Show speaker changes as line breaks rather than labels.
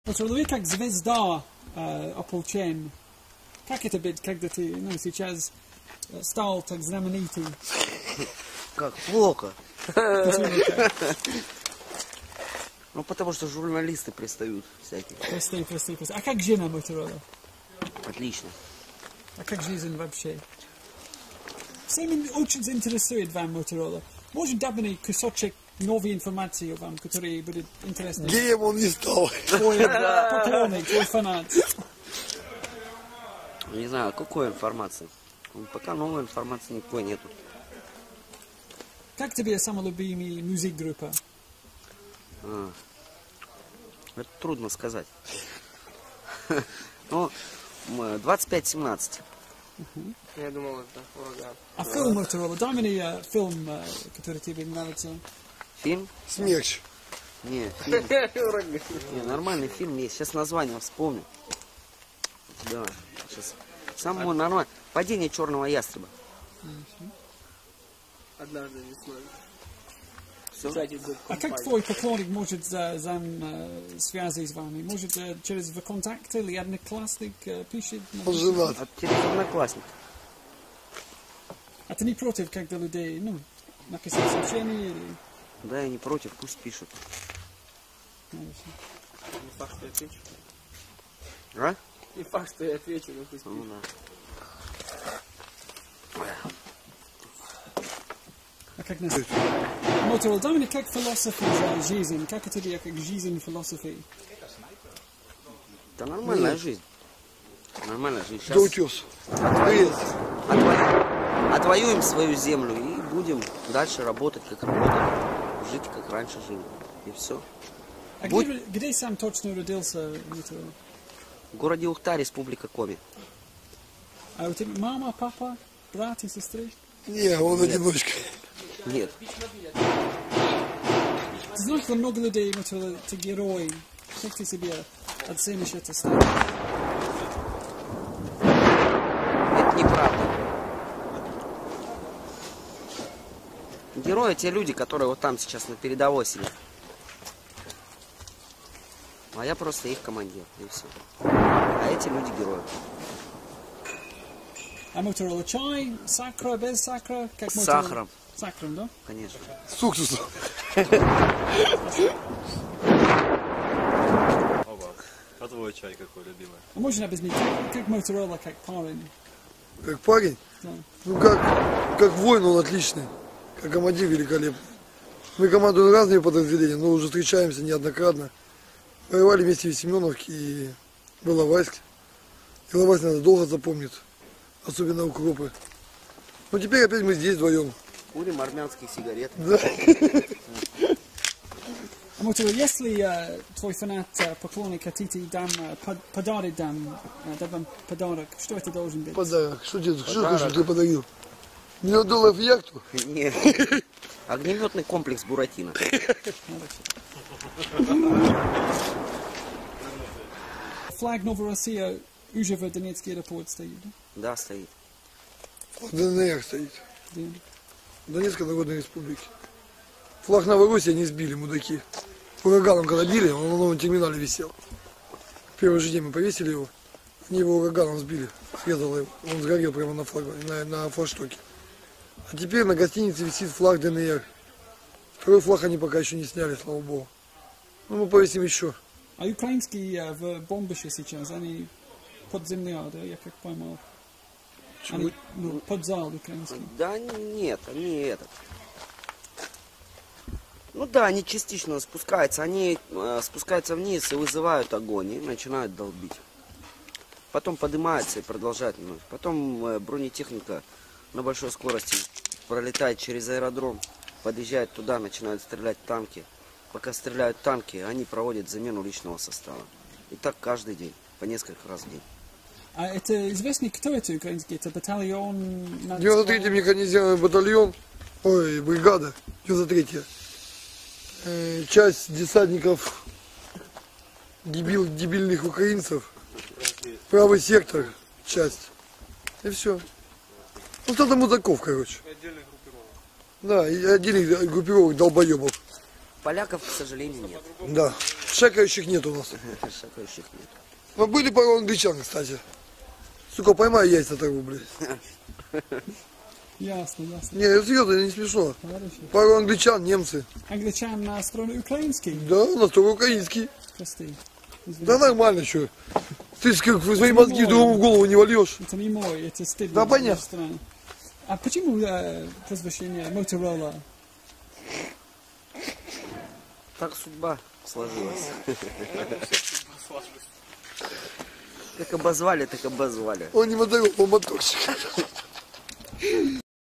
Вот человек как звезда ополчен. Как это быть, когда ты сейчас стал так знаменитый?
Как плохо.
Почему так?
Ну потому что журналисты пристают всякие.
Прости. А как жена Моторола?
Отлично.
А как жизнь вообще? Всем очень заинтересует вам Моторола. Может дать мне кусочек новой информации вам, который будет интересно?
Геем он не стал.
Твой поклонник, твой фанат.
Не знаю, какой информации. Пока новой информации никакой нету.
Как тебе самая любимая музык-группа?
Это трудно сказать. Ну, 25-17.
Я думал, это ураган.
А фильм Моторола? Дай мне фильм, который тебе нравится.
Фильм?
Смерч.
Не, фильм.
Ураган.
Не, нормальный фильм есть. Сейчас название вспомню. Да, сейчас. Самое нормальное. Падение черного ястреба.
Однажды весной.
Все.
Кстати, good
А как
company.
твой поклонник может связаться с вами? Может через ВКонтакте или одноклассник пишет?
Он женат.
Через одноклассник.
А ты не против, когда людей, написать сообщение или...
Да, я не против, пусть пишут.
Не факт, что я отвечу.
А?
Не факт, что я отвечу, но пусть
Ну
пишет.
да.
А как нас... Моторола, дай мне как философия жизнь, как это тебе, как жизнь философии?
Это нормальная жизнь. Нормальная жизнь.
Да
Сейчас
утес. Привет.
отвоюем свою землю и будем дальше работать, как работали. Жить, как раньше жили. И все.
А
Будь-
где сам точно родился Моторола?
В городе Ухта, республика Коми.
А у тебя мама, папа, брат и сестры?
Не, он одиночка.
Нет.
Ты знаешь, что много людей, Моторола, ты герой. Как ты себе оценишь это стать?
Это неправда. Герои те люди, которые вот там сейчас на передовой сидят. А я просто их командир, и все. А эти люди герои.
А Моторола чай, сакра, без сакра? Как
С
Motorola?
сахаром,
С сахаром, да?
конечно.
С уксусом.
Оба. А твой чай какой любимый?
А можно объяснить, как Моторола, как парень?
Как парень.
Да.
Ну как воин он отличный. Как командир великолепный. Мы командуем разные подразделения, но уже встречаемся неоднократно. Воевали вместе в Семеновке и в Иловайске. Иловайск, наверное, долго запомнит. Особенно укропы. Но теперь опять мы здесь вдвоем.
Курим армянские сигареты.
Да.
А Моторола, если твой фанат, поклонник хотите дам, подарок дам вам подарок, что это должен быть?
Подарок. Что ты хочешь, ты подарил? $1 000 000 в яхту?
Нет. Огнеметный комплекс Буратино.
Флаг Новой России уже в Донецкий аэропорт стоит, да?
Да, стоит.
В ДНР стоит.
Да.
Донецкой Народной Республики. Флаг Новороссии они сбили, мудаки. Ураганом когда били, он на новом терминале висел. Первый же день мы повесили его. Они его ураганом сбили, срезало его. Он сгорел прямо на на флагштоке. А теперь на гостинице висит флаг ДНР. Второй флаг они пока еще не сняли, слава богу. Ну, мы повесим еще.
А украинские в бомбище сейчас, они под землей, да, я как поймал. Они, подзал украинский.
Да нет, они этот. Ну да, они частично спускаются. Они спускаются вниз и вызывают огонь и начинают долбить. Потом поднимаются и продолжают минуть. Потом бронетехника на большой скорости пролетает через аэродром, подъезжает туда, начинают стрелять танки. Пока стреляют танки, они проводят замену личного состава. И так каждый день, по несколько раз в день.
А это известно, кто это украинский? Это батальон...
93-й механизированный батальон, ой, бригада, 93-я. Часть десантников, дебильных украинцев, правый сектор, часть. И все. Ну, что-то мудаков, короче. Да, и отдельных группировок долбоебов.
Поляков, к сожалению, нет.
Да. Шакающих нет у нас.
Шакающих нет.
Но были пару англичан, кстати. Сука, поймай яйца того, блядь.
Ясно, ясно.
Не, это серьезно, это не смешно.
Хорошо.
Пару англичан, немцы.
Англичан на сторону украинский?
Да, у нас только украинский.
Прости.
Да нормально, что. Ты как свои мозги другому в голову не вольешь.
Это не мой, это стыдно.
Да, понятно.
Страны. А почему возвращение Моторола?
Так судьба сложилась. Как обозвали, так обозвали.
Он не моторол, он моторщик.